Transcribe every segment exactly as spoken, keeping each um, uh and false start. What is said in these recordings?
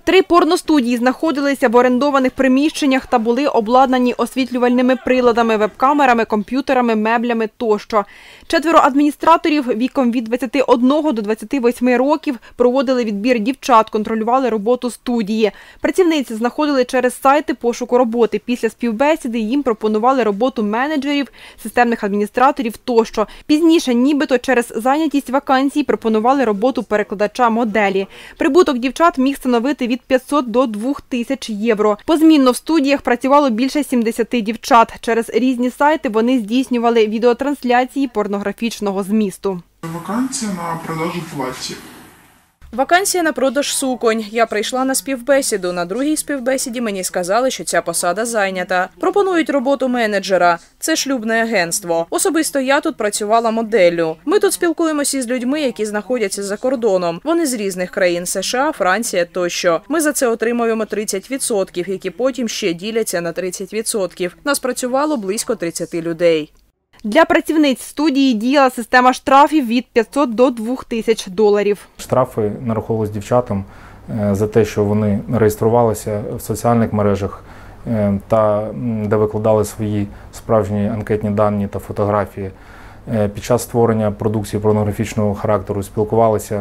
Три порностудії знаходилися в орендованих приміщеннях та були обладнані освітлювальними приладами, веб-камерами, комп'ютерами, меблями тощо. Четверо адміністраторів віком від двадцяти одного до двадцяти восьми років проводили відбір дівчат, контролювали роботу студії. Працівниці знаходили через сайти пошуку роботи. Після співбесіди їм пропонували роботу менеджерів, системних адміністраторів тощо. Пізніше, нібито через зайнятість вакансій, пропонували роботу перекладача моделі. Прибуток дівчат міг становити від п'ятсот до двох тисяч євро. Позмінно в студіях працювало більше сімдесяти дівчат. Через різні сайти вони здійснювали відеотрансляції порнографічного змісту. Вакансія на продажу платтів. Вакансія на продаж суконь. Я прийшла на співбесіду. На другій співбесіді мені сказали, що ця посада зайнята. Пропонують роботу менеджера. Це шлюбне агентство. Особисто я тут працювала моделлю. Ми тут спілкуємося з людьми, які знаходяться за кордоном. Вони з різних країн – США, Франція тощо. Ми за це отримуємо тридцять відсотків, які потім ще діляться на тридцять відсотків. Нас працювало близько тридцяти людей. Для працівниць студії діяла система штрафів від п'ятсот до двох тисяч доларів. Штрафи нараховувались дівчатам за те, що вони реєструвалися в соціальних мережах та де викладали свої справжні анкетні дані та фотографії. Під час створення продукції порнографічного характеру спілкувалися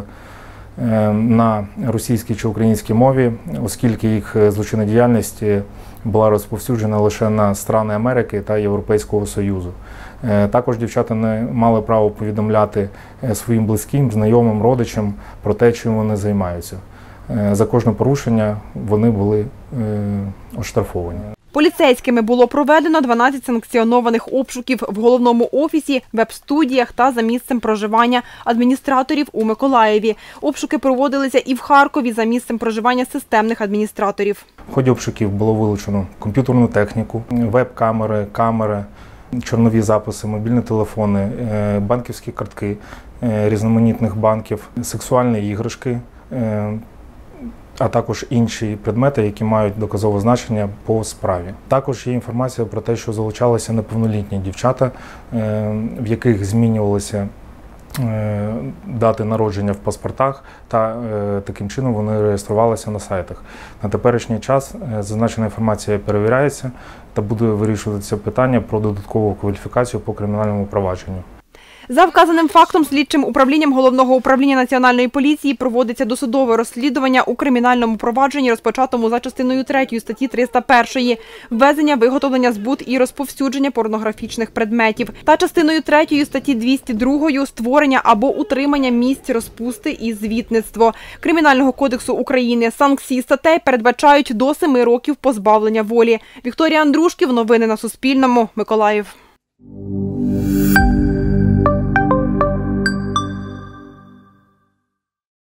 на російській чи українській мові, оскільки їх злочинна діяльність була розповсюджена лише на страни Америки та Європейського Союзу. Також дівчата не мали право повідомляти своїм близьким, знайомим, родичам про те, чим вони займаються. За кожне порушення вони були оштрафовані. Поліцейськими було проведено дванадцять санкціонованих обшуків в головному офісі, веб-студіях та за місцем проживання адміністраторів у Миколаєві. Обшуки проводилися і в Харкові за місцем проживання системних адміністраторів. В ході обшуків було вилучено комп'ютерну техніку, веб-камери, камери, чорнові записи, мобільні телефони, банківські картки різноманітних банків, сексуальні іграшки, а також інші предмети, які мають доказове значення по справі. Також є інформація про те, що залучалися неповнолітні дівчата, в яких змінювалися дати народження в паспортах, та таким чином вони реєструвалися на сайтах. На теперішній час зазначена інформація перевіряється та буде вирішуватися питання про додаткову кваліфікацію по кримінальному провадженню. За вказаним фактом, слідчим управлінням Головного управління Національної поліції проводиться досудове розслідування у кримінальному провадженні, розпочатому за частиною третьою статті триста першої «Ввезення, виготовлення, збут і розповсюдження порнографічних предметів» та частиною третьою статті двісті другої «Створення або утримання місць розпусти і звітництво» Кримінального кодексу України. Санкції статей передбачають до семи років позбавлення волі. Вікторія Андрушків. Новини на Суспільному. Миколаїв.